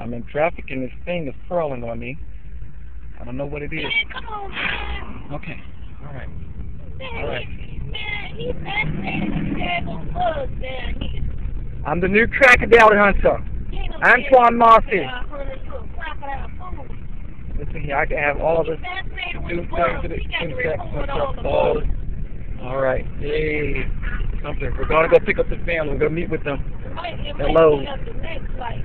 I'm in traffic and this thing is crawling on me. I don't know what it is. Man, come on, man. Okay. All right. Man, All right. Man, he's that bug, man. I'm the new crocodile hunter. Antoine Marcy. Listen here, I can have all the new things to the insects and stuff. All right. Hey. Something. We're going to go pick up the family. We're going to meet with them. Hello.